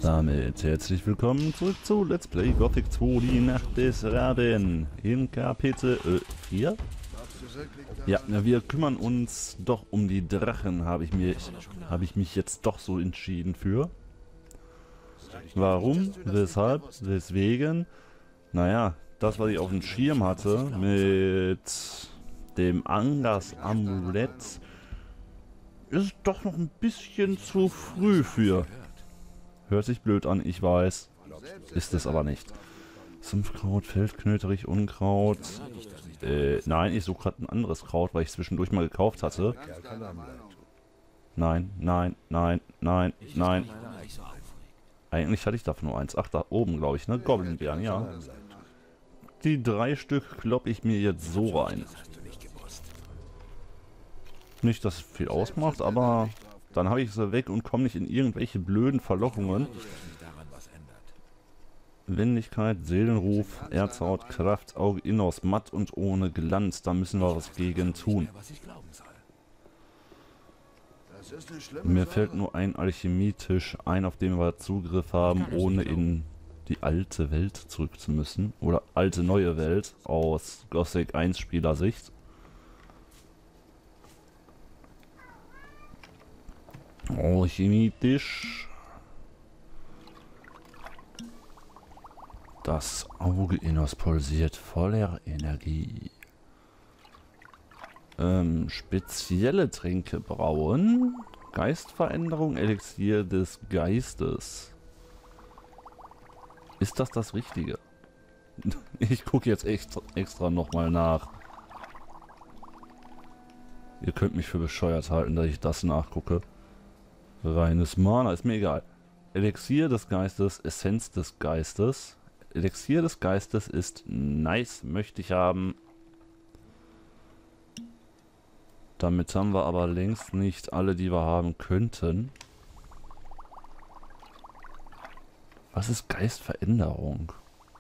damit herzlich willkommen zurück zu Let's Play Gothic 2, die Nacht des Raben in Kapitel 4. Ja, wir kümmern uns doch um die Drachen, habe ich mich jetzt doch so entschieden für. Warum? Weshalb? Weswegen? Naja, das, was ich auf dem Schirm hatte mit dem Angas-Amulett, ist doch noch ein bisschen zu früh für. Hört sich blöd an, ich weiß. Ist es aber nicht. Sumpfkraut, Feldknöterich, Unkraut. Nein, ich suche gerade ein anderes Kraut, weil ich zwischendurch mal gekauft hatte. Nein, nein, nein, nein, nein. Eigentlich hatte ich davon nur eins. Ach, da oben, glaube ich, ne? Goblinbeeren, ja. Die 3 Stück kloppe ich mir jetzt so rein. Nicht, dass es viel ausmacht, aber dann habe ich sie weg und komme nicht in irgendwelche blöden Verlockungen. Wendigkeit, Seelenruf, Erzhaut, Kraft, Auge, Innos, matt und ohne Glanz. Da müssen wir was gegen tun. Mir fällt nur ein Alchemietisch ein, auf den wir Zugriff haben, ohne in die alte Welt zurück zu müssen. Oder alte neue Welt aus Gothic 1 Spielersicht. Alchemietisch. Das Auge Innos pulsiert voller Energie. Spezielle Tränke brauen. Geistveränderung, Elixier des Geistes. Ist das Richtige? Ich gucke jetzt extra nochmal nach. Ihr könnt mich für bescheuert halten, dass ich das nachgucke. Reines Mana, ist mir egal. Elixier des Geistes, Essenz des Geistes. Elixier des Geistes ist nice, möchte ich haben. Damit haben wir aber längst nicht alle, die wir haben könnten. Was ist Geistveränderung?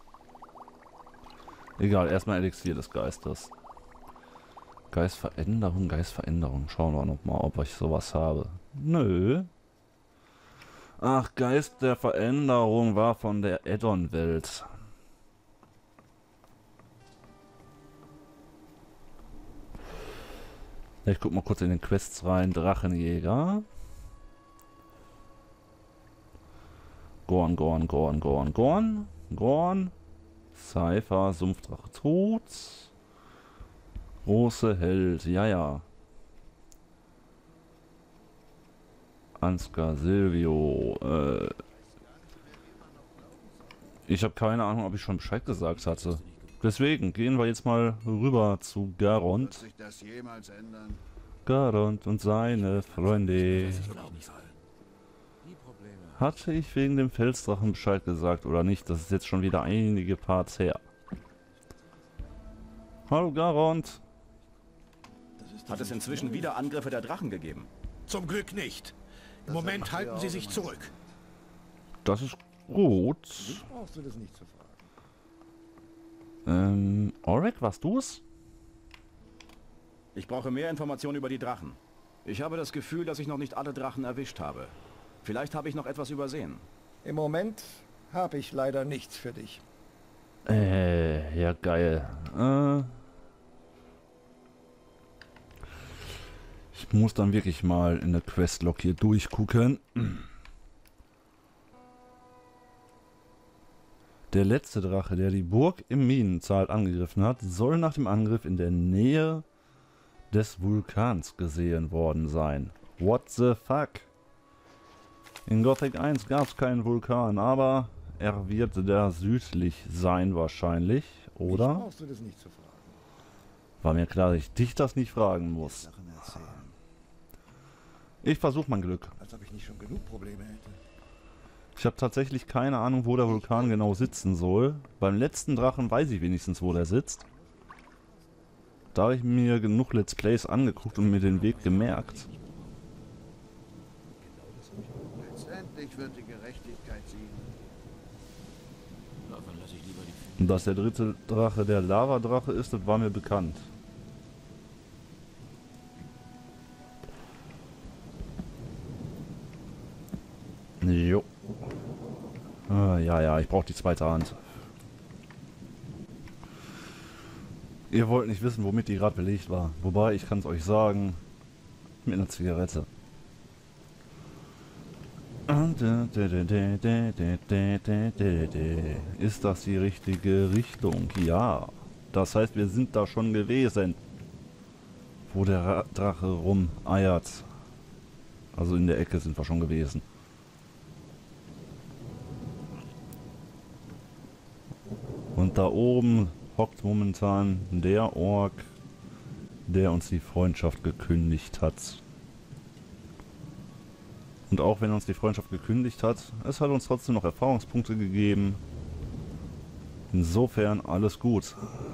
Egal, erstmal Elixier des Geistes. Geistveränderung, Geistveränderung. Schauen wir noch mal, ob ich sowas habe. Nö. Ach, Geist der Veränderung war von der Addon-Welt. Ich guck mal kurz in den Quests rein. Drachenjäger. Gorn, Gorn, Gorn, Gorn, Gorn. Gorn. Cypher, Sumpfdrache tot. Große Held, ja, ja. Ansgar, Silvio, ich habe keine Ahnung, ob ich schon Bescheid gesagt hatte. Deswegen gehen wir jetzt mal rüber zu Garond. Garond und seine Freunde. Hatte ich wegen dem Felsdrachen Bescheid gesagt oder nicht? Das ist jetzt schon wieder einige Parts her. Hallo Garond. Hat es inzwischen wieder Angriffe der Drachen gegeben? Zum Glück nicht. Im Moment halten sie sich zurück. Das ist gut. Brauchst du das nicht zu fragen. Auric, warst du es? Ich brauche mehr Informationen über die Drachen. Ich habe das Gefühl, dass ich noch nicht alle Drachen erwischt habe. Vielleicht habe ich noch etwas übersehen. Im Moment habe ich leider nichts für dich. Ja geil. Ich muss dann wirklich mal in der Questlog hier durchgucken. Der letzte Drache, der die Burg im Minental angegriffen hat, soll nach dem Angriff in der Nähe des Vulkans gesehen worden sein. What the fuck? In Gothic 1 gab es keinen Vulkan, aber er wird da südlich sein wahrscheinlich, oder? Brauchst du das nicht zu fragen. War mir klar, dass ich dich das nicht fragen muss. Ich versuche mein Glück. Als ob ich nicht schon genug Probleme hätte. Ich habe tatsächlich keine Ahnung, wo der Vulkan genau sitzen soll. Beim letzten Drachen weiß ich wenigstens, wo der sitzt. Da habe ich mir genug Let's Plays angeguckt und mir den Weg gemerkt. Letztendlich wird die Gerechtigkeit siegen. Und dass der dritte Drache der Lavadrache ist, das war mir bekannt. Jo. ja, ich brauche die zweite Hand. Ihr wollt nicht wissen, womit die gerade belegt war. Wobei, ich kann es euch sagen, mit einer Zigarette. Ist das die richtige Richtung? Ja. Das heißt, wir sind da schon gewesen, wo der Drache rumeiert. Also in der Ecke sind wir schon gewesen. Und da oben hockt momentan der Ork, der uns die Freundschaft gekündigt hat. Und auch wenn er uns die Freundschaft gekündigt hat, es hat uns trotzdem noch Erfahrungspunkte gegeben. Insofern alles gut.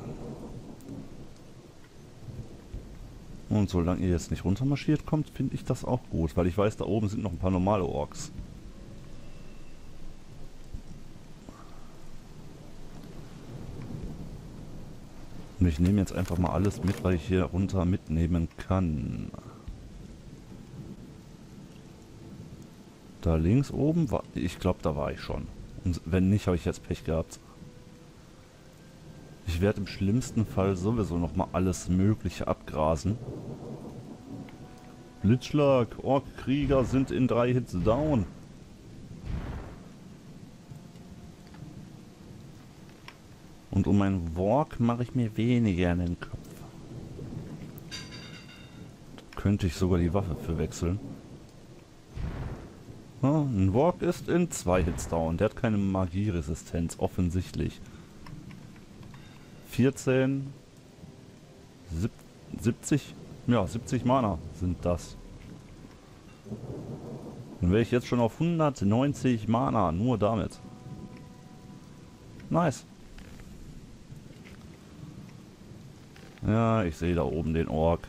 Und solange ihr jetzt nicht runtermarschiert kommt, finde ich das auch gut, weil ich weiß, da oben sind noch ein paar normale Orks. Und ich nehme jetzt einfach mal alles mit, weil ich hier runter mitnehmen kann. Da links oben war... Ich glaube, da war ich schon. Und wenn nicht, habe ich jetzt Pech gehabt. Ich werde im schlimmsten Fall sowieso nochmal alles Mögliche abgrasen. Blitzschlag. Ork-Krieger sind in 3 Hits down. Und um meinen Walk mache ich mir weniger in den Kopf. Da könnte ich sogar die Waffe für wechseln. Ja, ein Walk ist in 2 Hits down. Der hat keine Magieresistenz, offensichtlich. 14, 70, ja 70 Mana sind das. Dann wäre ich jetzt schon auf 190 Mana, nur damit. Nice. Ja, ich sehe da oben den Ork.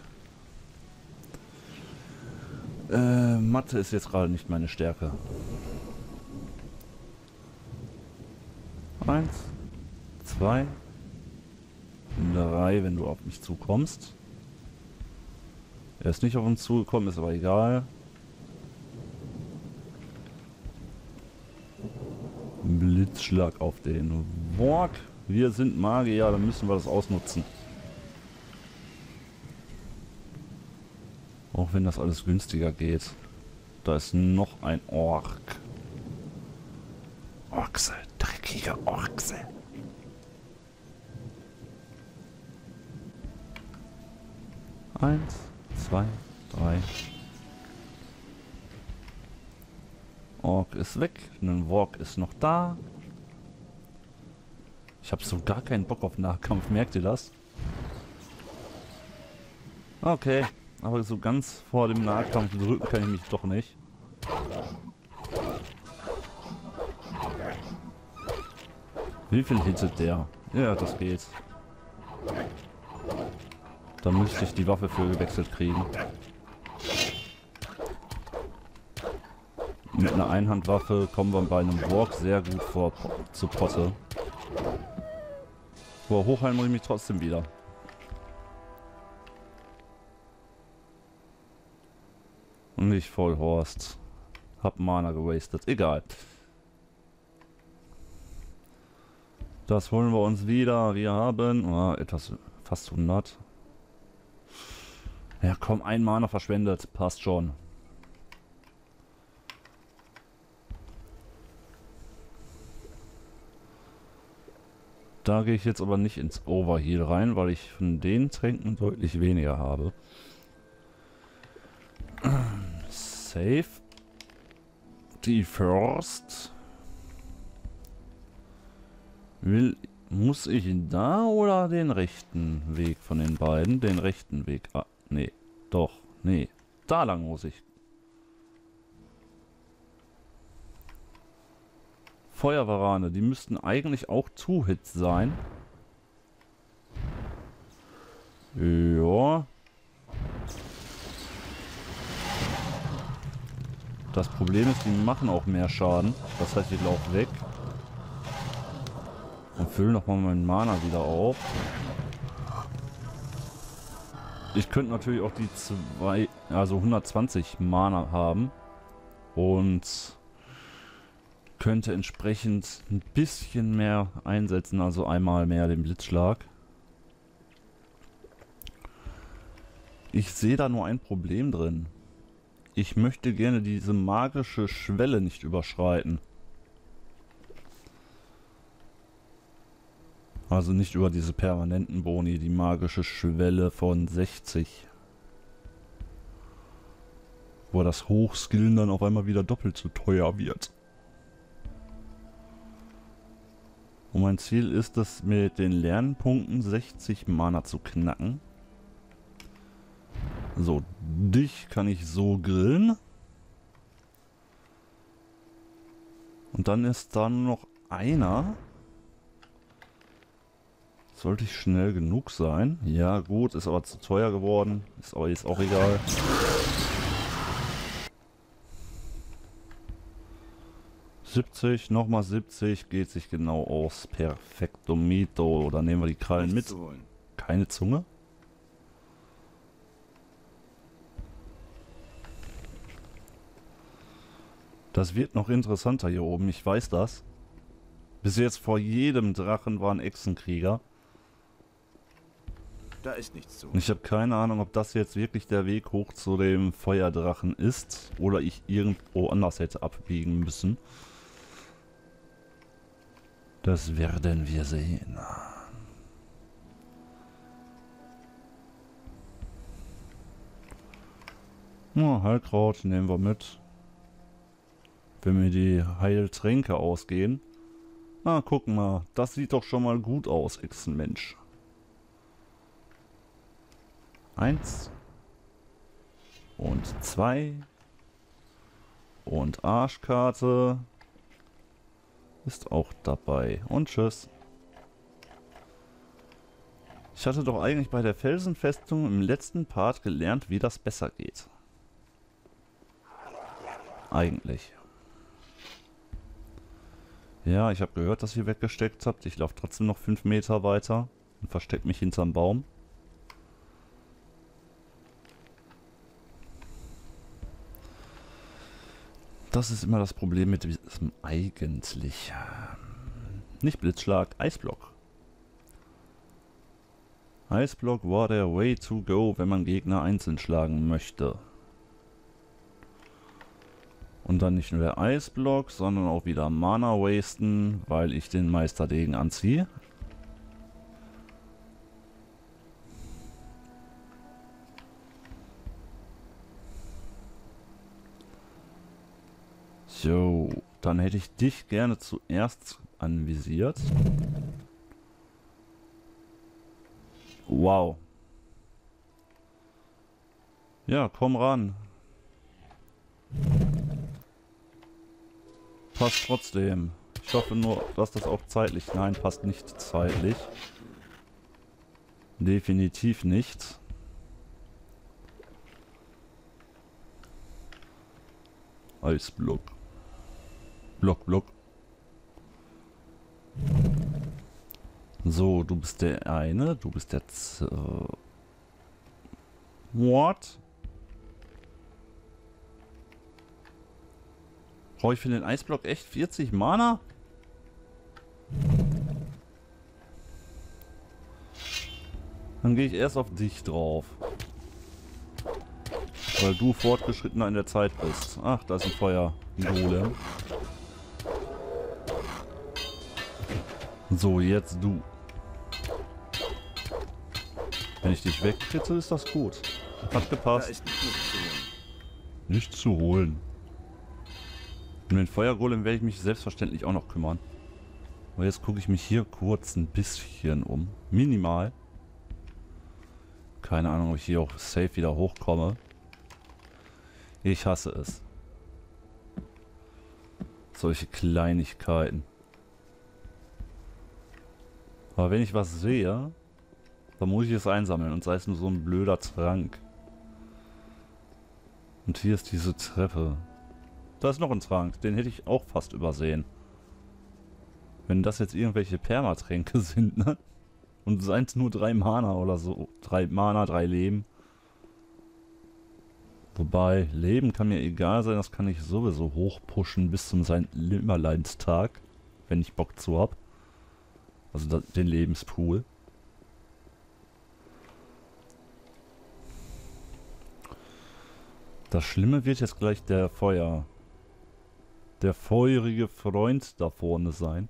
Mathe ist jetzt gerade nicht meine Stärke. 1, 2, 3, wenn du auf mich zukommst. Er ist nicht auf uns zugekommen, ist aber egal. Blitzschlag auf den Walk. Wir sind Magier, dann müssen wir das ausnutzen. Auch wenn das alles günstiger geht. Da ist noch ein Ork. Orkse, dreckige Orkse. Eins, 2, 3. Ork ist weg. Ein Walk ist noch da. Ich habe so gar keinen Bock auf Nahkampf. Merkt ihr das? Okay. Aber so ganz vor dem Nahkampf drücken kann ich mich doch nicht. Wie viel hittet der? Ja, das geht. Da müsste ich die Waffe für gewechselt kriegen. Mit einer Einhandwaffe kommen wir bei einem Walk sehr gut zu Potte. Boah, hochheilen muss ich mich trotzdem wieder. Und nicht Vollhorst. Hab Mana gewastet. Egal. Das holen wir uns wieder. Wir haben etwas fast 100. Ja komm, ein Mana verschwendet. Passt schon. Da gehe ich jetzt aber nicht ins Overheal rein, weil ich von den Tränken deutlich weniger habe. Save. Die First. Muss ich da oder den rechten Weg von den beiden? Den rechten Weg. Ah, nee. Doch. Nee. Da lang muss ich. Feuerwarane. Die müssten eigentlich auch Two-Hits sein. Ja. Das Problem ist, die machen auch mehr Schaden. Das heißt, ich laufe weg. Und fülle nochmal meinen Mana wieder auf. Ich könnte natürlich auch die 120 Mana haben. Und könnte entsprechend ein bisschen mehr einsetzen, also einmal mehr den Blitzschlag. Ich sehe da nur ein Problem drin. Ich möchte gerne diese magische Schwelle nicht überschreiten. Also nicht über diese permanenten Boni, die magische Schwelle von 60. Wo das Hochskillen dann auf einmal wieder doppelt so teuer wird. Und mein Ziel ist es, mit den Lernpunkten 60 Mana zu knacken. So, dich kann ich so grillen. Und dann ist da nur noch einer. Sollte ich schnell genug sein? Ja gut, ist aber zu teuer geworden. Ist aber jetzt auch egal. Nochmal 70, geht sich genau aus. Perfektomito. Oder nehmen wir die Krallen mit. Keine Zunge? Das wird noch interessanter hier oben, ich weiß das. Bis jetzt vor jedem Drachen war ein Echsenkrieger. Da ist nichts zu. Ich habe keine Ahnung, ob das jetzt wirklich der Weg hoch zu dem Feuerdrachen ist. Oder ich irgendwo anders hätte abbiegen müssen. Das werden wir sehen. Ja, Heilkraut nehmen wir mit. Wenn mir die Heiltränke ausgehen. Na, guck mal. Das sieht doch schon mal gut aus, Echsenmensch. 1. Und 2. Und Arschkarte. Ist auch dabei. Und tschüss. Ich hatte doch eigentlich bei der Felsenfestung im letzten Part gelernt, wie das besser geht. Eigentlich. Ja, ich habe gehört, dass ihr weggesteckt habt. Ich laufe trotzdem noch 5 Meter weiter und verstecke mich hinterm Baum. Das ist immer das Problem mit diesem eigentlich. Nicht Blitzschlag, Eisblock. Eisblock war der Way to go, wenn man Gegner einzeln schlagen möchte. Und dann nicht nur der Eisblock, sondern auch wieder Mana wasten, weil ich den Meisterdegen anziehe. So, dann hätte ich dich gerne zuerst anvisiert. Wow. Ja, komm ran. Passt trotzdem. Ich hoffe nur, dass das auch zeitlich... Nein, passt nicht zeitlich. Definitiv nicht. Eisblock. Block. So, du bist der eine, du bist der What? Brauche ich für den Eisblock echt 40 Mana? Dann gehe ich erst auf dich drauf. Weil du fortgeschrittener in der Zeit bist. Ach, da ist ein Feuer-Golem. So, jetzt du. Wenn ich dich wegkritte, ist das gut. Hat gepasst. Da ist nichts zu holen. Nichts zu holen. Um den Feuergolem werde ich mich selbstverständlich auch noch kümmern. Aber jetzt gucke ich mich hier kurz ein bisschen um. Minimal. Keine Ahnung, ob ich hier auch safe wieder hochkomme. Ich hasse es. Solche Kleinigkeiten. Aber wenn ich was sehe, dann muss ich es einsammeln. Und sei es nur so ein blöder Trank. Und hier ist diese Treppe. Da ist noch ein Trank. Den hätte ich auch fast übersehen. Wenn das jetzt irgendwelche Permatränke sind, ne? Und seien es nur 3 Mana oder so. 3 Mana, 3 Leben. Wobei, Leben kann mir egal sein, das kann ich sowieso hochpushen bis zum Nimmerleinstag, wenn ich Bock zu hab. Also den Lebenspool. Das Schlimme wird jetzt gleich der feurige Freund da vorne sein.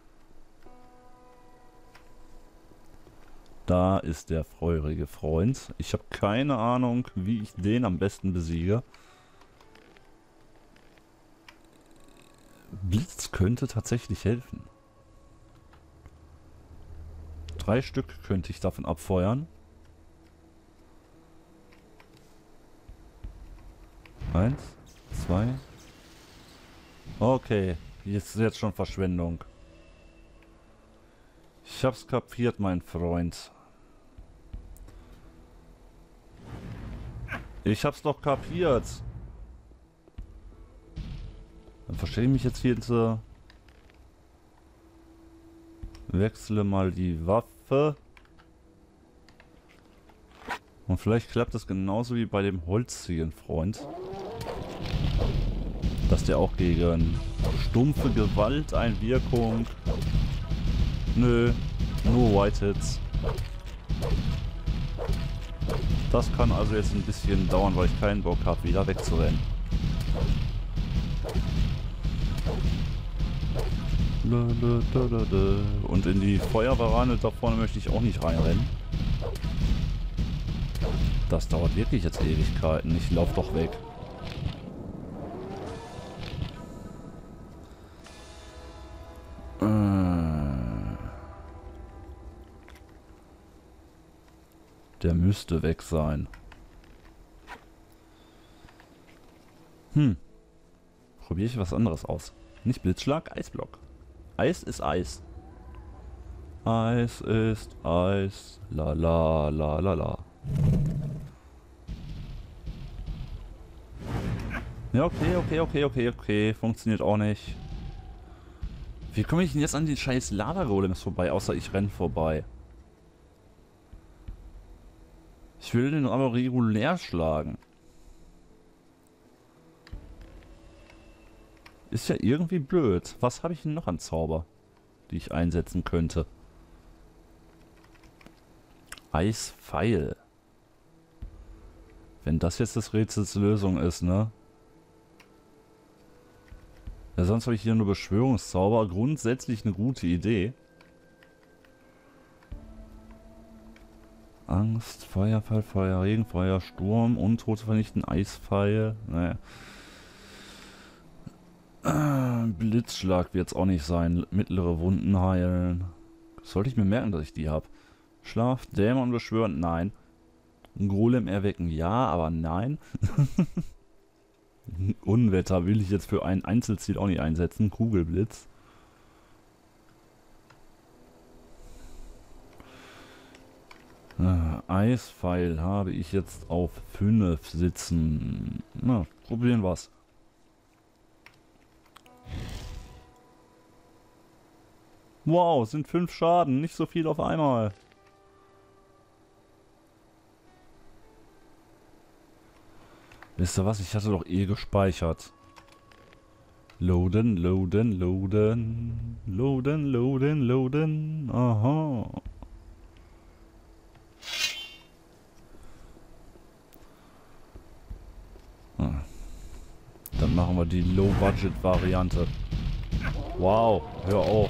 Da ist der feurige Freund. Ich habe keine Ahnung, wie ich den am besten besiege. Blitz könnte tatsächlich helfen. 3 Stück könnte ich davon abfeuern. 1, 2. Okay, jetzt schon Verschwendung. Ich hab's kapiert, mein Freund. Ich hab's doch kapiert. Dann verstehe ich mich jetzt hier zu. Wechsle mal die Waffe. Und vielleicht klappt das genauso wie bei dem holzigen Freund. Dass der auch gegen stumpfe Gewalteinwirkung. Nö, nur White Hits. Das kann also jetzt ein bisschen dauern, weil ich keinen Bock habe, wieder wegzurennen. Und in die Feuerwarane da vorne möchte ich auch nicht reinrennen. Das dauert wirklich jetzt Ewigkeiten. Ich laufe doch weg. Der müsste weg sein. Probiere ich was anderes aus. Nicht Blitzschlag, Eisblock. Eis ist Eis. Eis ist Eis. La la la la la. Ja, okay. Funktioniert auch nicht. Wie komme ich denn jetzt an die scheiß Lava-Golems vorbei, außer ich renne vorbei? Ich will den aber regulär schlagen. Ist ja irgendwie blöd. Was habe ich denn noch an Zauber, die ich einsetzen könnte? Eispfeil. Wenn das jetzt das Rätsels Lösung ist, ne? Ja, sonst habe ich hier nur Beschwörungszauber. Grundsätzlich eine gute Idee. Angst, Feuerfall, Feuer, Regen, Feuer, Sturm, Untote vernichten, Eispfeil. Naja. Blitzschlag wird es auch nicht sein. Mittlere Wunden heilen. Sollte ich mir merken, dass ich die habe. Schlaf, Dämon beschwören, nein. Golem erwecken, ja, aber nein. Unwetter will ich jetzt für ein Einzelziel auch nicht einsetzen. Kugelblitz. Eispfeil habe ich jetzt auf 5 sitzen. Na, probieren wir's. Wow, sind 5 Schaden, nicht so viel auf einmal. Wisst ihr was? Ich hatte doch eh gespeichert. Loaden. Aha. Dann machen wir die Low-Budget-Variante. Wow, hör auf.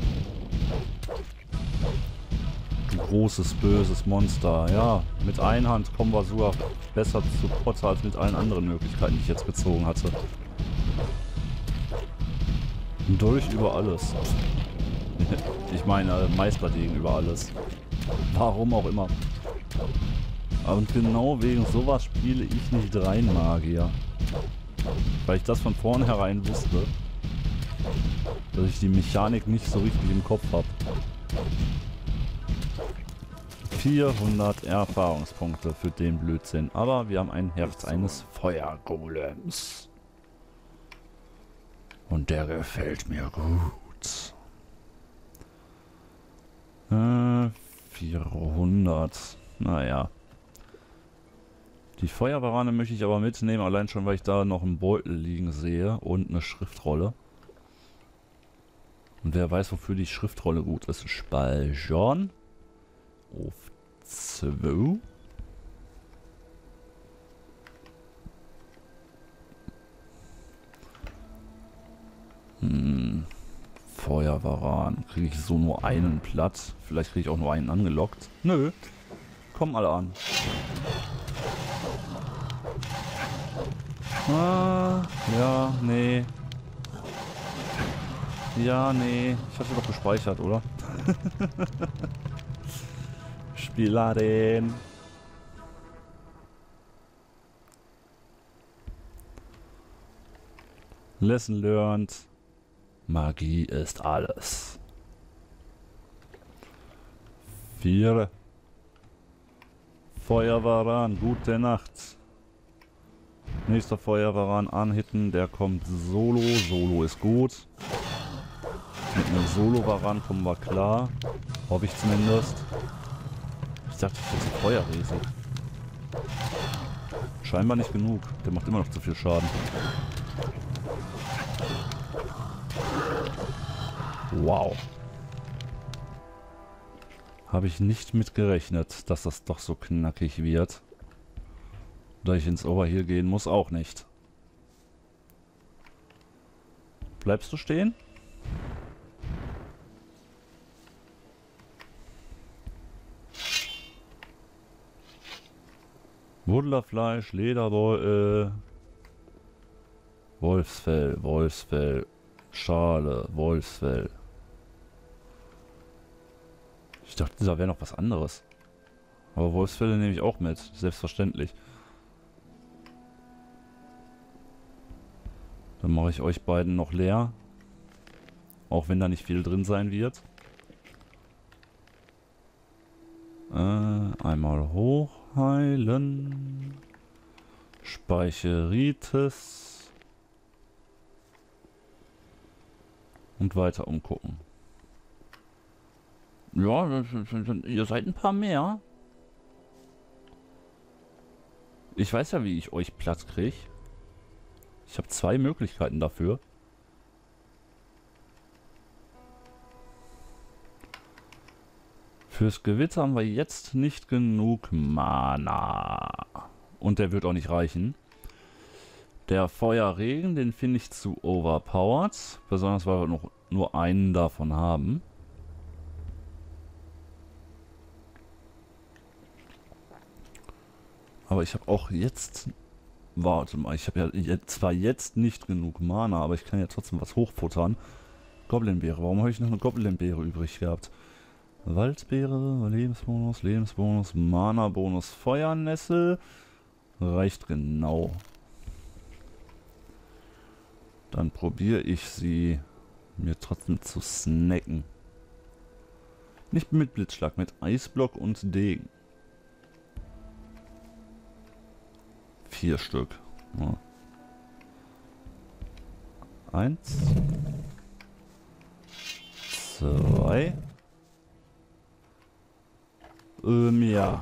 Du großes, böses Monster. Ja, mit Einhand kommen wir sogar besser zu Potter als mit allen anderen Möglichkeiten, die ich jetzt gezogen hatte. Durch über alles. Ich meine, Meisterlegen über alles. Warum auch immer. Und genau wegen sowas spiele ich nicht rein Magier. Weil ich das von vornherein wusste. Dass ich die Mechanik nicht so richtig im Kopf habe. 400 Erfahrungspunkte für den Blödsinn. Aber wir haben ein Herz eines Feuergolems. Und der gefällt mir gut. 400. Naja. Die Feuerwarane möchte ich aber mitnehmen, allein schon, weil ich da noch einen Beutel liegen sehe und eine Schriftrolle. Und wer weiß, wofür die Schriftrolle gut ist. Speichern. Auf 2. Feuerwaran. Kriege ich so nur einen Platz? Vielleicht kriege ich auch nur einen angelockt. Nö. Kommen alle an. Ah, ja, nee. Ja, nee. Ich hatte doch gespeichert, oder? Spielerin. Lesson learned. Magie ist alles. 4. Feuerwaran, gute Nacht. Nächster Feuerwaran anhitten, der kommt solo. Solo ist gut. Mit einem Solo-Waran kommen wir klar. Hoffe ich zumindest. Ich dachte, ich hätte Feuerriesen. Scheinbar nicht genug. Der macht immer noch zu viel Schaden. Wow. Habe ich nicht mit gerechnet, dass das doch so knackig wird. Da ich ins Overheal gehen muss, auch nicht. Bleibst du stehen? Wunderfleisch, Lederbeutel, Wolfsfell, Wolfsfell, Schale, Wolfsfell. Ich dachte, da wäre noch was anderes. Aber Wolfsfelle nehme ich auch mit, selbstverständlich. Dann mache ich euch beiden noch leer. Auch wenn da nicht viel drin sein wird. Einmal hochheilen. Speicheritis. Und weiter umgucken. Ja, ihr seid ein paar mehr. Ich weiß ja, wie ich euch Platz kriege. Ich habe 2 Möglichkeiten dafür. Fürs Gewitter haben wir jetzt nicht genug Mana. Und der wird auch nicht reichen. Der Feuerregen, den finde ich zu overpowered. Besonders, weil wir noch nur einen davon haben. Aber ich habe auch jetzt... Warte mal, ich habe ja zwar jetzt nicht genug Mana, aber ich kann ja trotzdem was hochfuttern. Goblinbeere. Warum habe ich noch eine Goblinbeere übrig gehabt? Waldbeere, Lebensbonus, Lebensbonus, Mana-Bonus, Feuernessel. Reicht genau. Dann probiere ich sie mir trotzdem zu snacken. Nicht mit Blitzschlag, mit Eisblock und Degen. 4 Stück. Ja. 1. 2. Ja.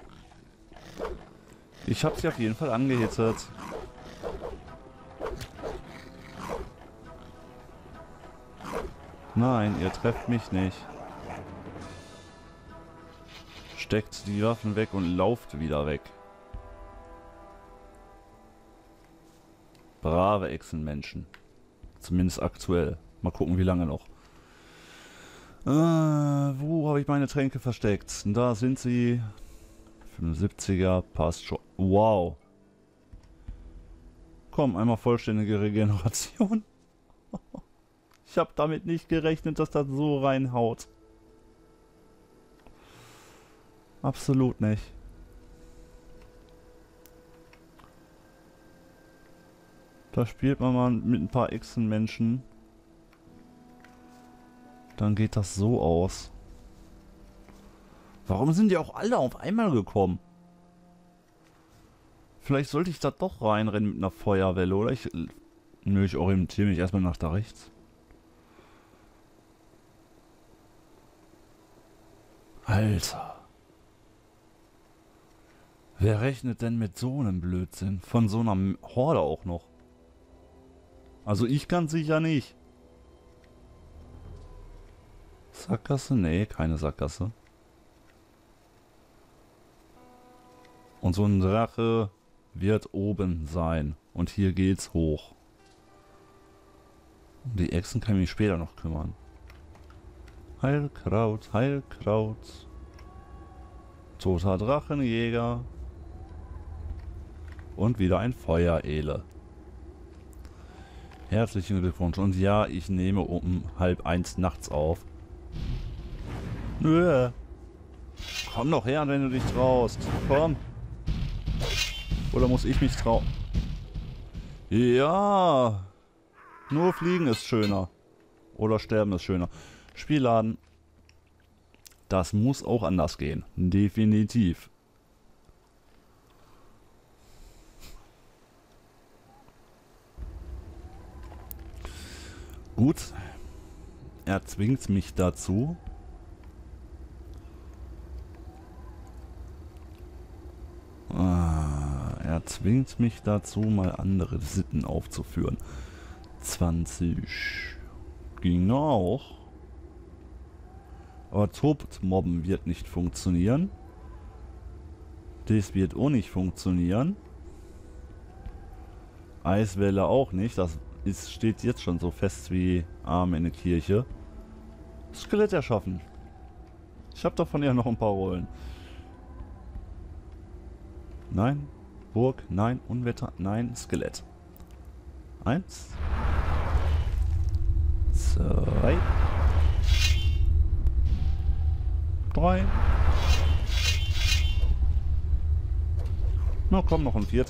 Ich habe sie auf jeden Fall angehittet. Nein, ihr trefft mich nicht. Steckt die Waffen weg und lauft wieder weg. Brave Echsenmenschen. Zumindest aktuell. Mal gucken, wie lange noch. Wo habe ich meine Tränke versteckt? Da sind sie. 75er, passt schon. Wow. Komm, einmal vollständige Regeneration. Ich habe damit nicht gerechnet, dass das so reinhaut. Absolut nicht. Da spielt man mal mit ein paar Echsenmenschen. Dann geht das so aus. Warum sind die auch alle auf einmal gekommen? Vielleicht sollte ich da doch reinrennen mit einer Feuerwelle, oder? Nö, ich orientiere mich erstmal nach da rechts. Alter. Wer rechnet denn mit so einem Blödsinn? Von so einer Horde auch noch. Also ich kann sicher nicht. Sackgasse? Nee, keine Sackgasse. Und so ein Drache wird oben sein. Und hier geht's hoch. Um die Echsen kann ich mich später noch kümmern. Heilkraut, Heilkraut. Toter Drachenjäger. Und wieder ein Feuerele. Herzlichen Glückwunsch. Und ja, ich nehme um 12:30 nachts auf. Nö. Komm doch her, wenn du dich traust. Komm. Oder muss ich mich trauen? Ja. Nur fliegen ist schöner. Oder sterben ist schöner. Spielladen. Das muss auch anders gehen. Definitiv. Gut. Er zwingt mich dazu. Er zwingt mich dazu, mal andere Sitten aufzuführen. 20. Ging auch. Aber Tobmobben wird nicht funktionieren. Das wird auch nicht funktionieren. Eiswelle auch nicht. Das steht jetzt schon so fest wie Arm in der Kirche. Skelett erschaffen. Ich habe doch von ihr noch ein paar Rollen. Nein. Burg. Nein. Unwetter. Nein. Skelett. 1. 2. 3. Na komm, noch ein 4.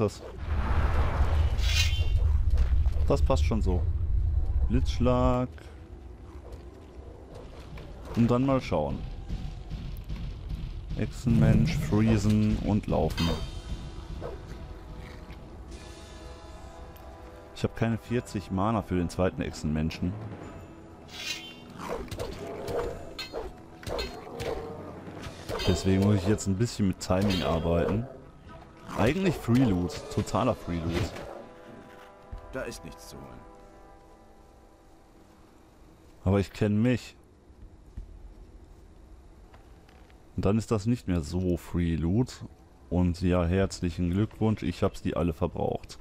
Das passt schon so. Blitzschlag. Und dann mal schauen. Echsenmensch, freezen und laufen. Ich habe keine 40 Mana für den zweiten Echsenmenschen. Deswegen muss ich jetzt ein bisschen mit Timing arbeiten. Eigentlich Free Loot. Totaler Free Loot. Da ist nichts zu holen. Aber ich kenne mich. Und dann ist das nicht mehr so Free Loot. Und ja, herzlichen Glückwunsch. Ich hab's die alle verbraucht.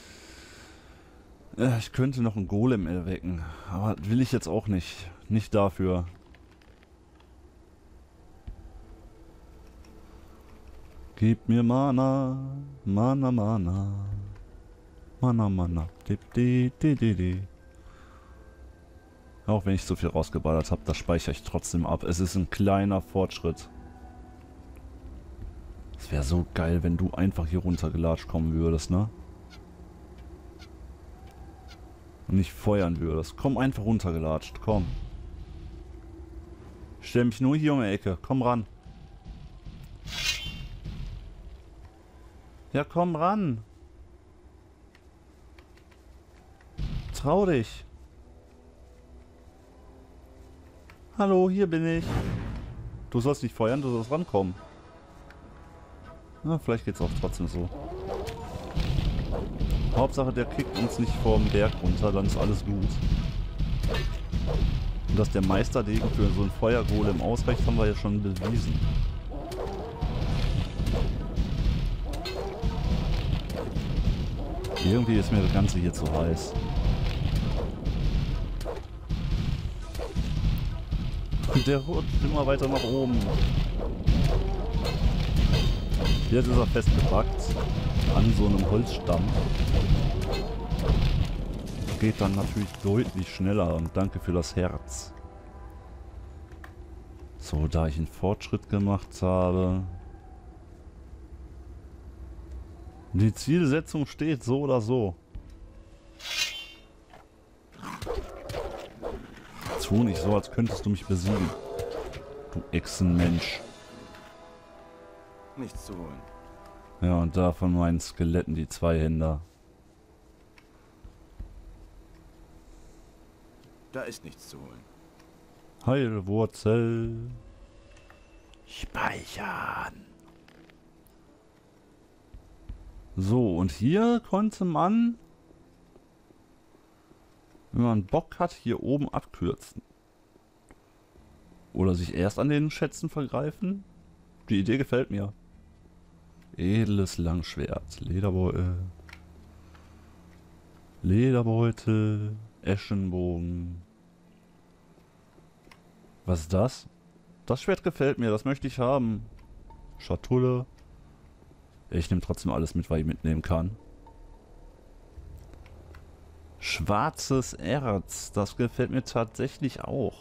Ich könnte noch einen Golem erwecken. Aber will ich jetzt auch nicht. Nicht dafür. Gib mir Mana. Mana, Mana. Mana, Mana. Dip, di, di, di, di. Auch wenn ich so viel rausgeballert habe, das speichere ich trotzdem ab. Es ist ein kleiner Fortschritt. Es wäre so geil, wenn du einfach hier runtergelatscht kommen würdest, ne? Und nicht feuern würdest. Komm einfach runtergelatscht, komm. Ich stell mich nur hier um die Ecke. Komm ran. Ja, komm ran. Trau dich. Hallo, hier bin ich. Du sollst nicht feuern, du sollst rankommen. Na, vielleicht geht's auch trotzdem so. Hauptsache, der kickt uns nicht vom Berg runter, dann ist alles gut. Und dass der Meisterdegen für so einen Feuergolem ausreicht, haben wir ja schon bewiesen. Irgendwie ist mir das Ganze hier zu heiß. Und der rutscht immer weiter nach oben. Jetzt ist er festgepackt an so einem Holzstamm. Geht dann natürlich deutlich schneller und danke für das Herz. So, da ich einen Fortschritt gemacht habe. Die Zielsetzung steht so oder so. Tu nicht so, als könntest du mich besiegen. Du Echsenmensch. Nichts zu holen. Ja, und da von meinen Skeletten die Zweihänder. Da ist nichts zu holen. Heilwurzel. Speichern. So, und hier konnte man, wenn man Bock hat, hier oben abkürzen. Oder sich erst an den Schätzen vergreifen. Die Idee gefällt mir. Edles Langschwert. Lederbeutel. Eschenbogen. Was ist das? Das Schwert gefällt mir. Das möchte ich haben. Schatulle. Ich nehme trotzdem alles mit, was ich mitnehmen kann. Schwarzes Erz. Das gefällt mir tatsächlich auch.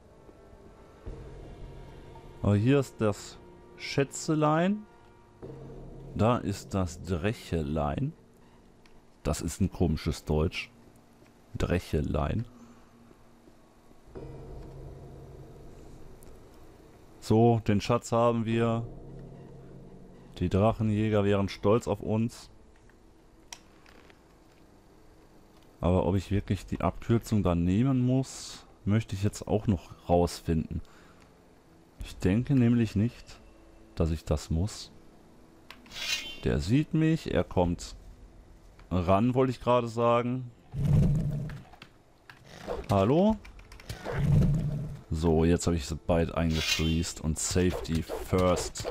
Aber hier ist das Schätzelein. Da ist das Drechelein. Das ist ein komisches Deutsch. Drechelein. So, den Schatz haben wir. Die Drachenjäger wären stolz auf uns. Aber ob ich wirklich die Abkürzung dann nehmen muss, möchte ich jetzt auch noch rausfinden. Ich denke nämlich nicht, dass ich das muss. Der sieht mich, er kommt ran, wollte ich gerade sagen. Hallo? So, jetzt habe ich sie beide eingefreezed und Safety first.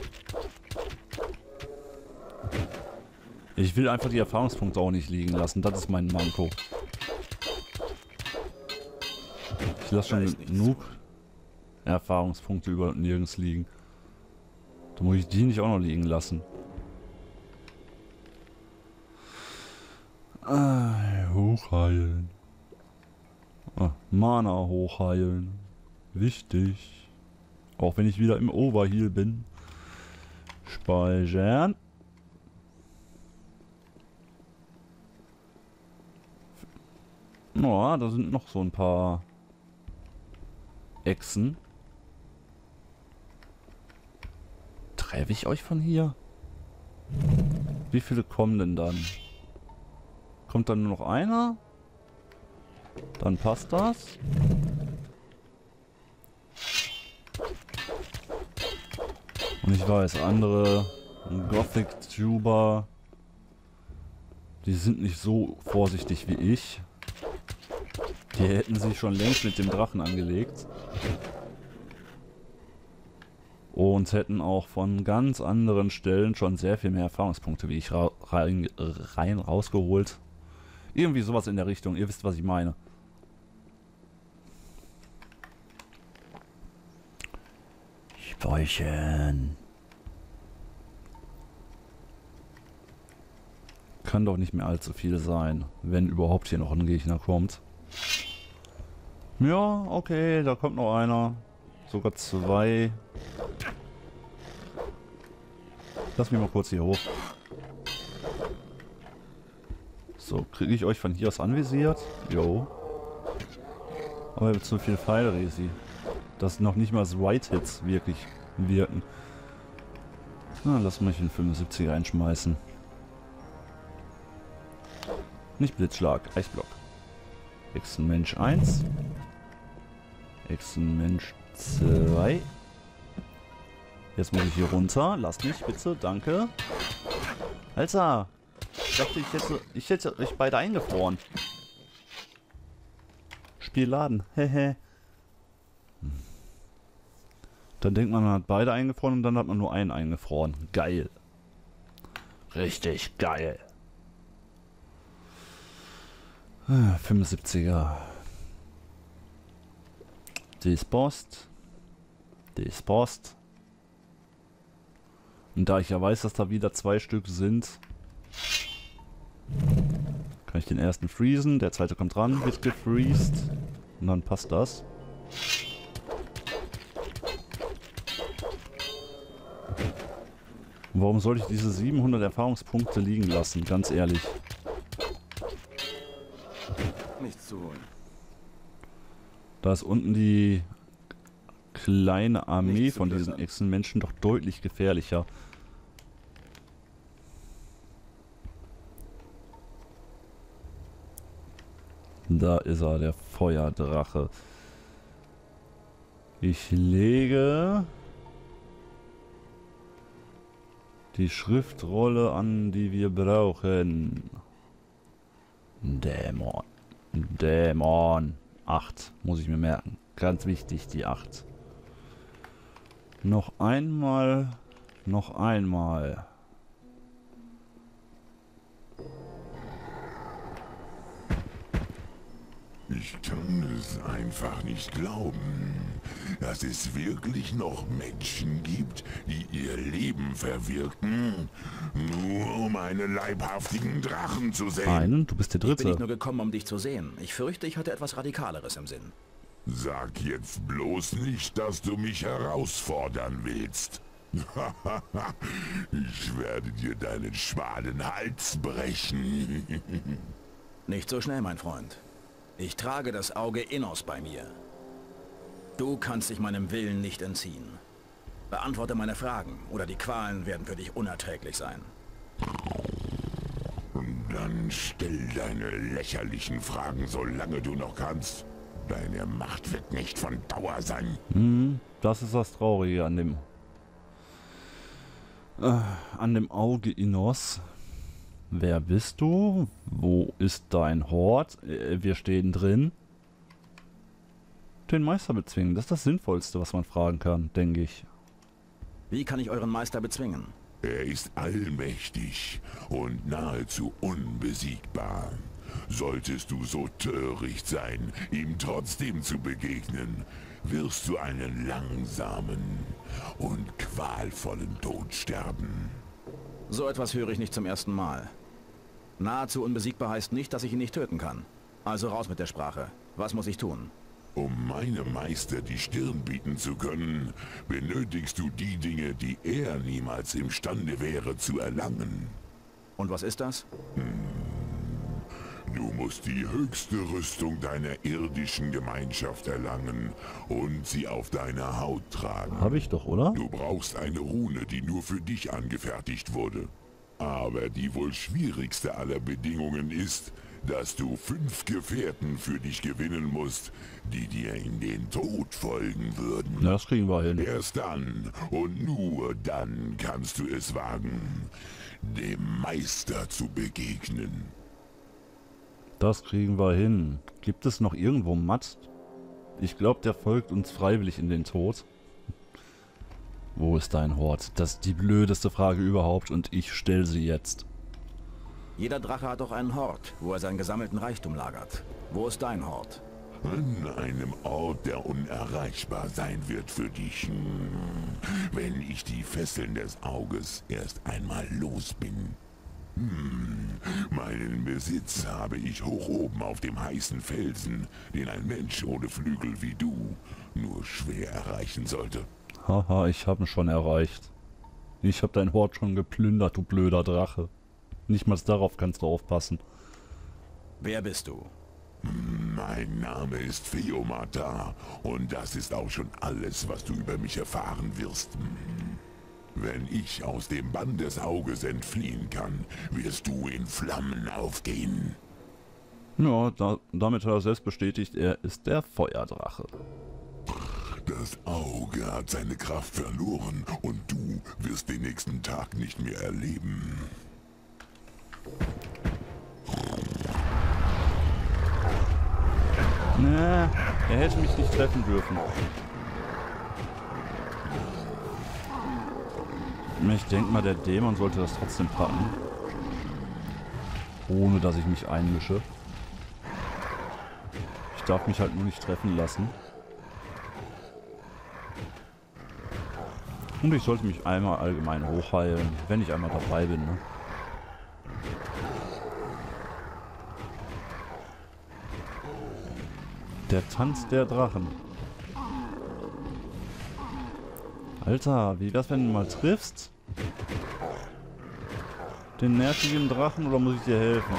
Ich will einfach die Erfahrungspunkte auch nicht liegen lassen, das ist mein Manko. Ich lasse schon genug Erfahrungspunkte über und nirgends liegen. Da muss ich die nicht auch noch liegen lassen. Hochheilen. Mana hochheilen. Wichtig. Auch wenn ich wieder im Overheal bin. Speichern. Ja, da sind noch so ein paar Echsen. Treffe ich euch von hier? Wie viele kommen denn dann? Kommt dann nur noch einer? Dann passt das. Und ich weiß, andere Gothic Tuber, die sind nicht so vorsichtig wie ich. Die hätten sich schon längst mit dem Drachen angelegt. Und hätten auch von ganz anderen Stellen schon sehr viel mehr Erfahrungspunkte wie ich rausgeholt. Irgendwie sowas in der Richtung. Ihr wisst, was ich meine. Speichern. Kann doch nicht mehr allzu viel sein, wenn überhaupt hier noch ein Gegner kommt. Ja, okay, da kommt noch einer. Sogar zwei. Lass mich mal kurz hier hoch. So, kriege ich euch von hier aus anvisiert? Jo. Aber ihr habt zu viel Pfeilresi. Dass noch nicht mal so White Hits wirklich wirken. Na, lass mich einen 75er einschmeißen. Nicht Blitzschlag, Eisblock. Echsenmensch 1. Echsenmensch 2. Jetzt muss ich hier runter. Lasst mich bitte, danke. Alter! Ich dachte, ich hätte euch beide eingefroren. Spiel laden. Hehe. Dann denkt man hat beide eingefroren und dann hat man nur einen eingefroren. Geil. Richtig geil. 75er. Dispost. Dispost. Und da ich ja weiß, dass da wieder 2 Stück sind, kann ich den ersten freezen. Der zweite kommt ran, wird gefreezed. Und dann passt das. Warum soll ich diese 700 Erfahrungspunkte liegen lassen? Ganz ehrlich. Nichts zu holen. Da ist unten die kleine Armee von diesen Echsenmenschen doch deutlich gefährlicher. Da ist er, der Feuerdrache. Ich lege Die Schriftrolle an, die wir brauchen. Dämon. Dämon. 8, muss ich mir merken. Ganz wichtig, die 8. Noch einmal. Noch einmal. Ich kann es einfach nicht glauben, dass es wirklich noch Menschen gibt, die ihr Leben verwirken, nur um einen leibhaftigen Drachen zu sehen. Einen? Du bist der Bin ich Dritte. nur gekommen, um dich zu sehen. Ich fürchte, ich hatte etwas Radikaleres im Sinn. Sag jetzt bloß nicht, dass du mich herausfordern willst. Ich werde dir deinen schmalen Hals brechen. Nicht so schnell, mein Freund. Ich trage das Auge Innos bei mir. Du kannst dich meinem Willen nicht entziehen. Beantworte meine Fragen, oder die Qualen werden für dich unerträglich sein. Dann stell deine lächerlichen Fragen, solange du noch kannst. Deine Macht wird nicht von Dauer sein. Das ist das Traurige an dem Auge Innos. Wer bist du? Wo ist dein Hort? Wir stehen drin. Den Meister bezwingen, das ist das Sinnvollste, was man fragen kann, denke ich. Wie kann ich euren Meister bezwingen? Er ist allmächtig und nahezu unbesiegbar. Solltest du so töricht sein, ihm trotzdem zu begegnen, wirst du einen langsamen und qualvollen Tod sterben. So etwas höre ich nicht zum ersten Mal. Nahezu unbesiegbar heißt nicht, dass ich ihn nicht töten kann. Also raus mit der Sprache. Was muss ich tun? Um meinem Meister die Stirn bieten zu können, benötigst du die Dinge, die er niemals imstande wäre zu erlangen. Und was ist das? Du musst die höchste Rüstung deiner irdischen Gemeinschaft erlangen und sie auf deiner Haut tragen. Habe ich doch, oder? Du brauchst eine Rune, die nur für dich angefertigt wurde. Aber die wohl schwierigste aller Bedingungen ist, dass du 5 Gefährten für dich gewinnen musst, die dir in den Tod folgen würden. Ja, das kriegen wir hin. Erst dann und nur dann kannst du es wagen, dem Meister zu begegnen. Das kriegen wir hin. Gibt es noch irgendwo Matt? Ich glaube, der folgt uns freiwillig in den Tod. Wo ist dein Hort? Das ist die blödeste Frage überhaupt und ich stelle sie jetzt. Jeder Drache hat doch einen Hort, wo er seinen gesammelten Reichtum lagert. Wo ist dein Hort? An einem Ort, der unerreichbar sein wird für dich, wenn ich die Fesseln des Auges erst einmal los bin. Meinen Besitz habe ich hoch oben auf dem heißen Felsen, den ein Mensch ohne Flügel wie du nur schwer erreichen sollte. Haha, ich habe ihn schon erreicht. Ich habe dein Hort schon geplündert, du blöder Drache. Nicht mal darauf kannst du aufpassen. Wer bist du? Mein Name ist Feomata und das ist auch schon alles, was du über mich erfahren wirst. Wenn ich aus dem Bann des Auges entfliehen kann, wirst du in Flammen aufgehen. Ja, damit hat er selbst bestätigt, er ist der Feuerdrache. Das Auge hat seine Kraft verloren und du wirst den nächsten Tag nicht mehr erleben. Na, er hätte mich nicht treffen dürfen. Ich denke mal, der Dämon sollte das trotzdem packen. Ohne dass ich mich einmische. Ich darf mich halt nur nicht treffen lassen. Und ich sollte mich einmal allgemein hochheilen, wenn ich einmal dabei bin. Ne? Der Tanz der Drachen. Alter, wie wär's, wenn du mal triffst? Den nervigen Drachen, oder muss ich dir helfen?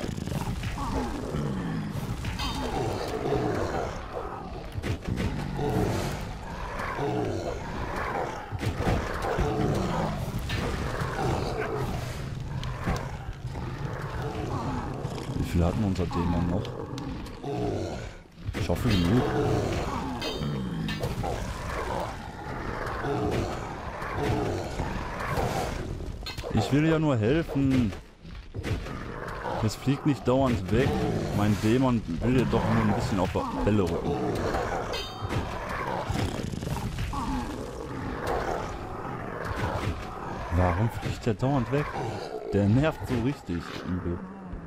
Wie viel hatten unser Dämon noch? Ich hoffe genug. Ich will ja nur helfen. Das fliegt nicht dauernd weg. Mein Dämon will ja doch nur ein bisschen auf der Bälle rücken. Warum fliegt der dauernd weg? Der nervt so richtig übel.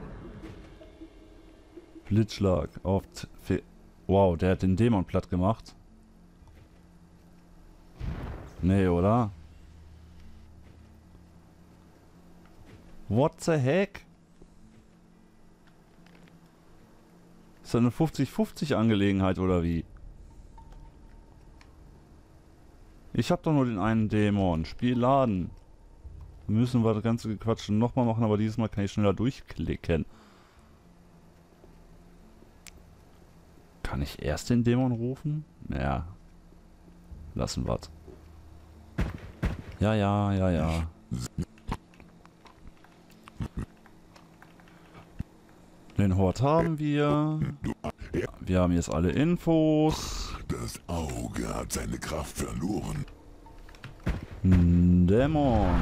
Blitzschlag auf... Wow, der hat den Dämon platt gemacht. Nee, oder? What the heck? Ist das eine 50-50 Angelegenheit oder wie? Ich hab doch nur den einen Dämon. Spiel laden. Müssen wir das ganze Gequatsche nochmal machen, aber dieses Mal kann ich schneller durchklicken. Kann ich erst den Dämon rufen? Ja. Lassen wir's. Ja, ja, ja, ja. Den Hort haben wir. Wir haben jetzt alle Infos. Das Auge hat seine Kraft verloren. Dämon.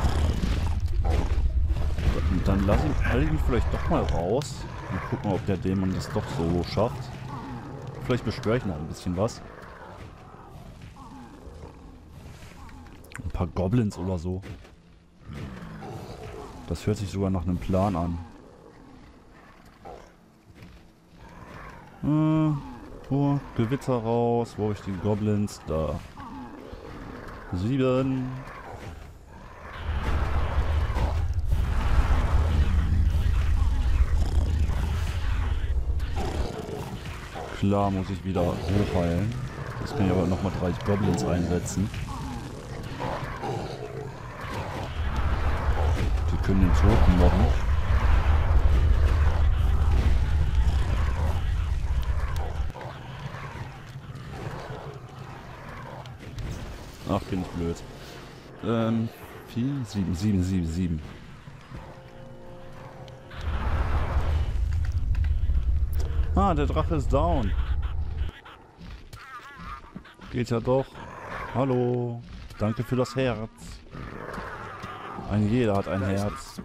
Dann lass ihn vielleicht doch mal raus. Und gucken, ob der Dämon das doch so schafft. Vielleicht beschwöre ich noch ein bisschen was. Ein paar Goblins oder so. Das hört sich sogar nach einem Plan an. Gewitter raus. Wo habe ich die Goblins? Da. 7. Klar muss ich wieder hochheilen. Jetzt kann ich aber nochmal 3 Goblins einsetzen. Die können den Toten mobben. Ach, bin ich blöd. 4, 7, 7, 7, 7. Ah, der Drache ist down. Geht ja doch. Hallo. Danke für das Herz. Ein jeder hat ein Herz.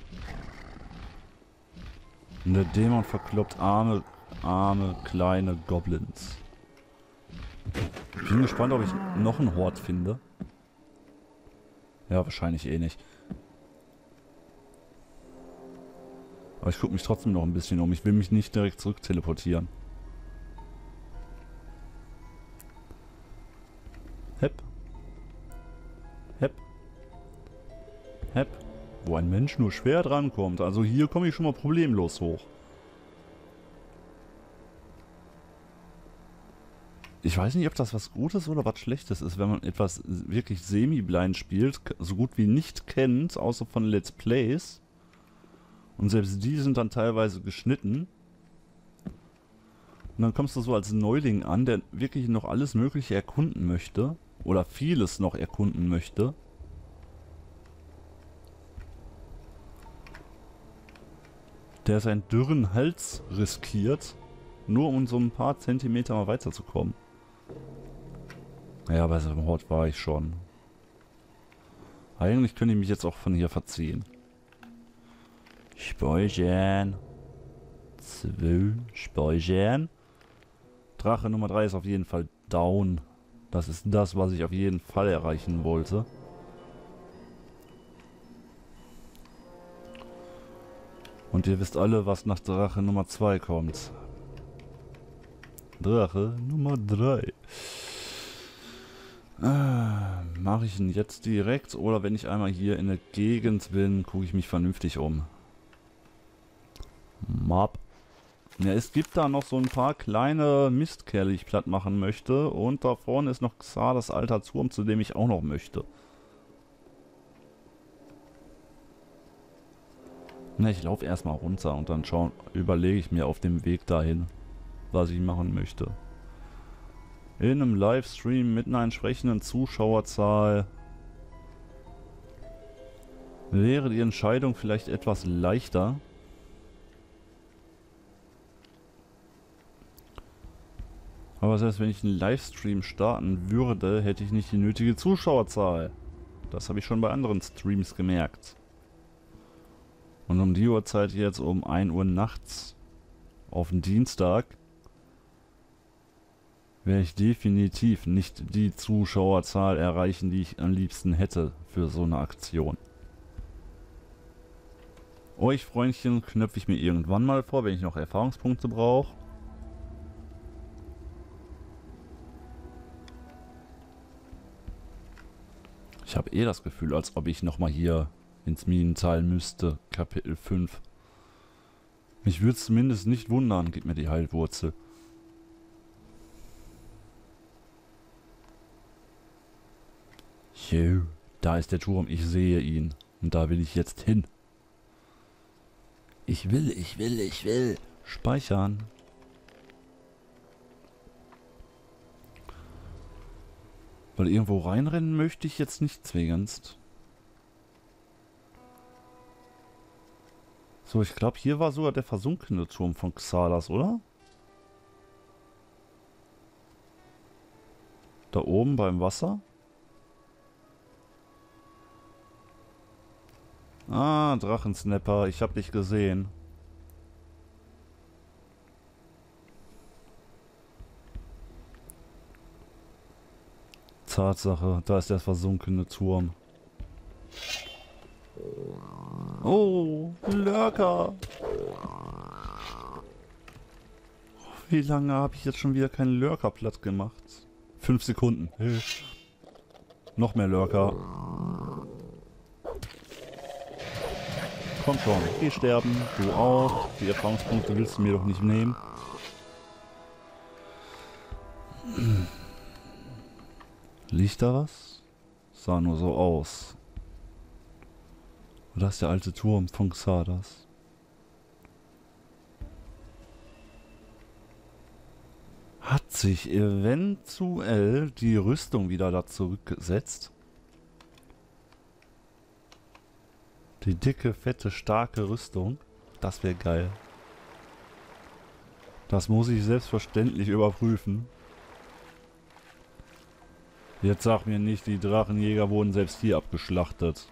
Und der Dämon verkloppt arme, kleine Goblins. Ich bin gespannt, ob ich noch einen Hort finde. Ja, wahrscheinlich eh nicht. Aber ich gucke mich trotzdem noch ein bisschen um. Ich will mich nicht direkt zurück teleportieren. Hep. Hep. Hep. Wo ein Mensch nur schwer drankommt. Also hier komme ich schon mal problemlos hoch. Ich weiß nicht, ob das was Gutes oder was Schlechtes ist, wenn man etwas wirklich semi-blind spielt, so gut wie nicht kennt, außer von Let's Plays. Und selbst die sind dann teilweise geschnitten. Und dann kommst du so als Neuling an, der wirklich noch alles Mögliche erkunden möchte. Oder vieles noch erkunden möchte. Der seinen dürren Hals riskiert, nur um so ein paar Zentimeter mal weiterzukommen. Ja, bei so einem Hort war ich schon. Eigentlich könnte ich mich jetzt auch von hier verziehen. Speichern. 2 Speichern. Drache Nummer 3 ist auf jeden Fall down. Das ist das, was ich auf jeden Fall erreichen wollte. Und ihr wisst alle, was nach Drache Nummer 2 kommt. Drache Nummer 3. Mache ich ihn jetzt direkt oder wenn ich einmal hier in der Gegend bin, gucke ich mich vernünftig um. Map. Ja, es gibt da noch so ein paar kleine Mistkerle, die ich platt machen möchte. Und da vorne ist noch Xar, das alter Turm, zu dem ich auch noch möchte. Na, ich laufe erstmal runter und dann überlege ich mir auf dem Weg dahin, was ich machen möchte. In einem Livestream mit einer entsprechenden Zuschauerzahl wäre die Entscheidung vielleicht etwas leichter. Aber selbst wenn ich einen Livestream starten würde, hätte ich nicht die nötige Zuschauerzahl. Das habe ich schon bei anderen Streams gemerkt. Und um die Uhrzeit jetzt um 1 Uhr nachts auf den Dienstag werde ich definitiv nicht die Zuschauerzahl erreichen, die ich am liebsten hätte für so eine Aktion. Euch Freundchen knöpfe ich mir irgendwann mal vor, wenn ich noch Erfahrungspunkte brauche. Ich habe das Gefühl, als ob ich nochmal hier ins Minental müsste. Kapitel 5. Mich würde es zumindest nicht wundern, gib mir die Heilwurzel. Jo, da ist der Turm, ich sehe ihn. Und da will ich jetzt hin. Ich will. Speichern. Weil irgendwo reinrennen möchte ich jetzt nicht zwingendst. So, ich glaube, hier war sogar der versunkene Turm von Xalas, oder? Da oben beim Wasser? Ah, Drachensnapper, ich hab dich gesehen. Tatsache, da ist der versunkene Turm. Oh, Lurker! Wie lange habe ich jetzt schon wieder keinen Lurker platt gemacht? 5 Sekunden. Noch mehr Lurker. Komm schon, geh sterben. Du auch. Die Erfahrungspunkte willst du mir doch nicht nehmen. Liegt da was? Sah nur so aus. Und das ist der alte Turm von Xardas. Hat sich eventuell die Rüstung wieder da zurückgesetzt? Die dicke, fette, starke Rüstung. Das wäre geil. Das muss ich selbstverständlich überprüfen. Jetzt sag mir nicht, die Drachenjäger wurden selbst hier abgeschlachtet.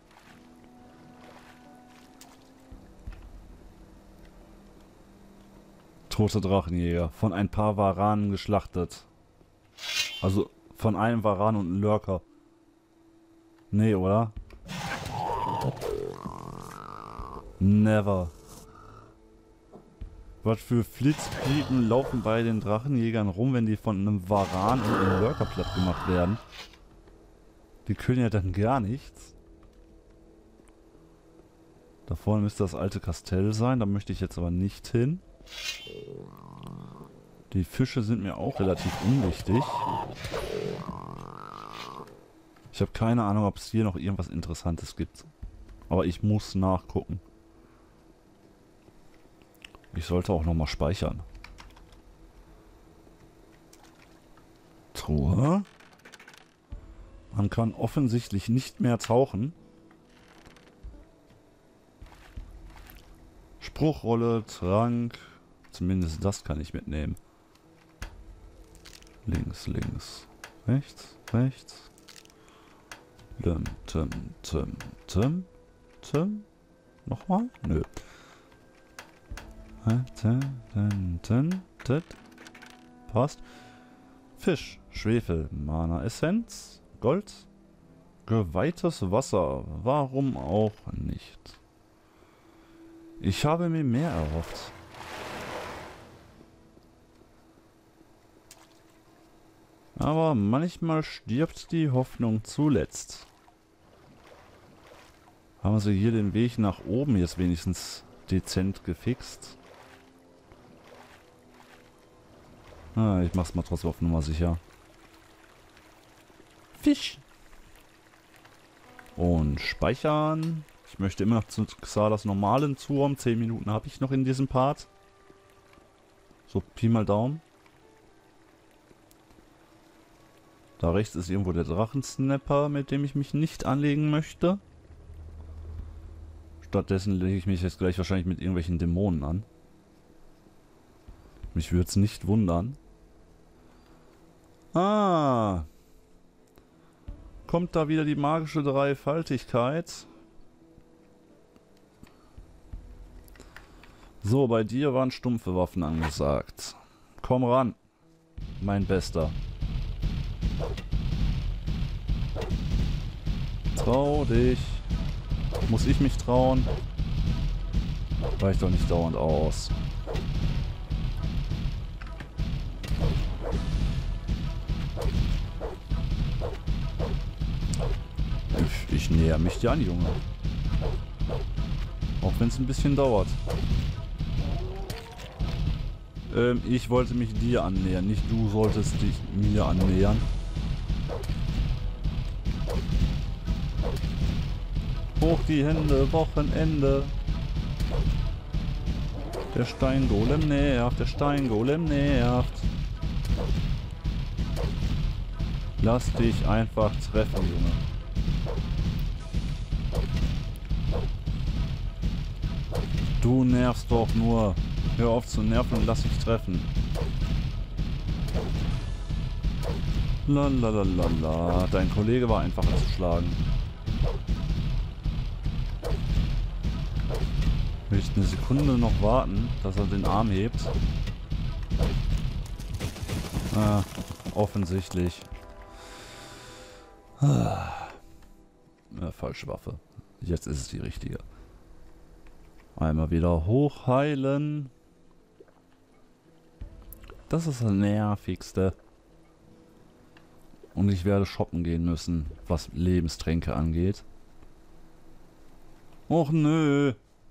Tote Drachenjäger. Von ein paar Varanen geschlachtet. Also von einem Varan und einem Lurker. Nee, oder? Never. Was für Flitzpiepen laufen bei den Drachenjägern rum, wenn die von einem Varan und einem Lurker platt gemacht werden? Die können ja dann gar nichts. Da vorne müsste das alte Kastell sein, da möchte ich jetzt aber nicht hin. Die Fische sind mir auch relativ unwichtig. Ich habe keine Ahnung, ob es hier noch irgendwas Interessantes gibt. Aber ich muss nachgucken. Ich sollte auch nochmal speichern. Truhe. Man kann offensichtlich nicht mehr tauchen. Spruchrolle, Trank. Zumindest das kann ich mitnehmen. Links, links. Rechts, rechts. Nochmal? Nö. Passt. Fisch, Schwefel, Mana-Essenz, Gold, geweihtes Wasser. Warum auch nicht? Ich habe mir mehr erhofft. Aber manchmal stirbt die Hoffnung zuletzt. Haben sie hier den Weg nach oben jetzt wenigstens dezent gefixt? Ah, ich mach's mal trotzdem auf Nummer sicher. Fisch! Und speichern. Ich möchte immer noch zu Xardas normalen Turm. 10 Minuten habe ich noch in diesem Part. So, Pi mal Daumen. Da rechts ist irgendwo der Drachensnapper, mit dem ich mich nicht anlegen möchte. Stattdessen lege ich mich jetzt gleich wahrscheinlich mit irgendwelchen Dämonen an. Mich würde es nicht wundern. Ah. kommt da wieder die magische Dreifaltigkeit. So, bei dir waren stumpfe Waffen angesagt. Komm ran, mein Bester. Trau dich. Muss ich mich trauen? Weicht doch nicht dauernd aus. Ich näher mich dir an, Junge. Auch wenn es ein bisschen dauert. Ich wollte mich dir annähern, nicht du solltest dich mir annähern. Hoch die Hände, Wochenende. Der Steingolem nervt, der Steingolem nervt. Lass dich einfach treffen, Junge. Du nervst doch nur. Hör auf zu nerven und lass dich treffen. Lalalala. Dein Kollege war einfacher zu schlagen. Will ich eine Sekunde noch warten, dass er den Arm hebt? Ah, offensichtlich. Ah. Ja, falsche Waffe. Jetzt ist es die richtige. Einmal wieder hochheilen. Das ist das Nervigste. Und ich werde shoppen gehen müssen, was Lebenstränke angeht. Och nö.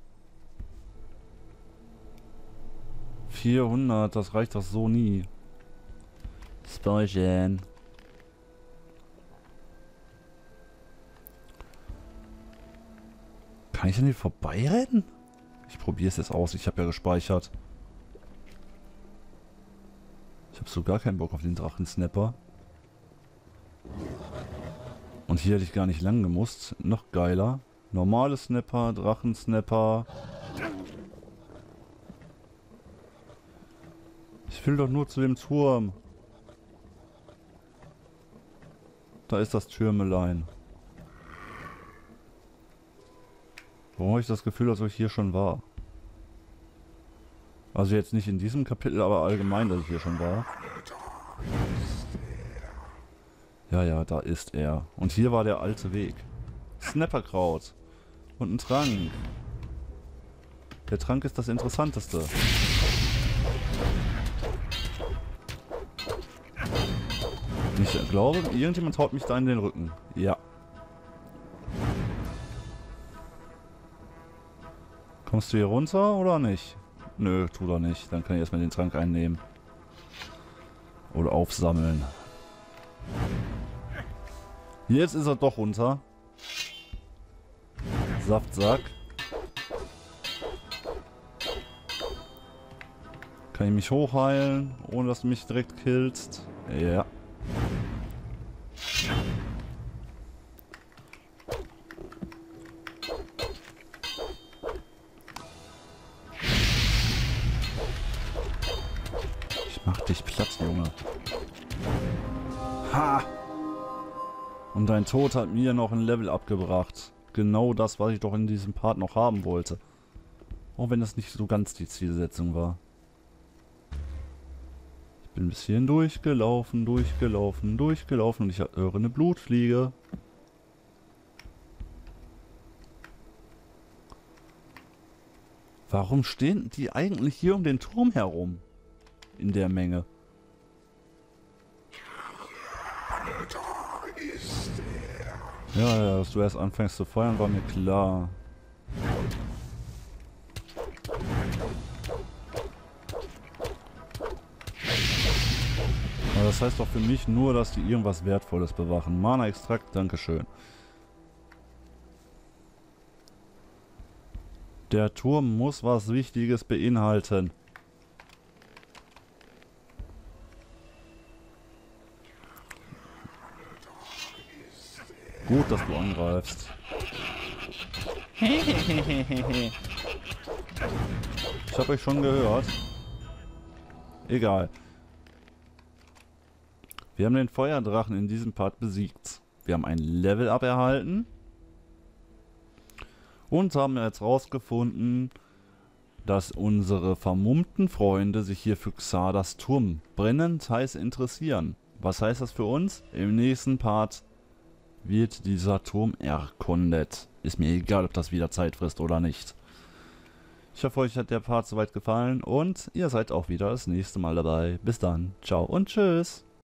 400, das reicht doch so nie. Speichern. Kann ich an die vorbeirennen? Ich probiere es jetzt aus. Ich habe ja gespeichert. Ich habe so gar keinen Bock auf den Drachensnapper. Und hier hätte ich gar nicht lang gemusst. Noch geiler. Normale Snapper, Drachensnapper. Ich will doch nur zu dem Turm. Da ist das Türmelein. Warum habe ich das Gefühl, dass ich hier schon war? Also jetzt nicht in diesem Kapitel, aber allgemein, dass ich hier schon war. Ja, ja, da ist er. Und hier war der alte Weg. Snapperkraut. Und ein Trank. Der Trank ist das Interessanteste. Ich glaube, irgendjemand haut mich da in den Rücken. Ja. Kommst du hier runter oder nicht? Nö, tu doch nicht. Dann kann ich erstmal den Trank einnehmen. Oder aufsammeln. Jetzt ist er doch runter. Saftsack. Kann ich mich hochheilen, ohne dass du mich direkt killst? Ja. Mach dich platt, Junge. Ha! Und dein Tod hat mir noch ein Level abgebracht. Genau das, was ich doch in diesem Part noch haben wollte. Auch wenn das nicht so ganz die Zielsetzung war. Ich bin bis hierhin durchgelaufen und ich höre eine Blutfliege. Warum stehen die eigentlich hier um den Turm herum? In der Menge. Ja, ja, dass du erst anfängst zu feuern, war mir klar. Aber das heißt doch für mich nur, dass die irgendwas Wertvolles bewachen. Mana-Extrakt, dankeschön. Der Turm muss was Wichtiges beinhalten. Gut, dass du angreifst. Ich habe euch schon gehört. Egal. Wir haben den Feuerdrachen in diesem Part besiegt. Wir haben ein Level-Up erhalten. Und haben jetzt rausgefunden, dass unsere vermummten Freunde sich hier für Xardas Turm brennend heiß interessieren. Was heißt das für uns? Im nächsten Part wird dieser Turm erkundet. Ist mir egal, ob das wieder Zeit frisst oder nicht. Ich hoffe, euch hat der Part soweit gefallen und ihr seid auch wieder das nächste Mal dabei. Bis dann. Ciao und tschüss.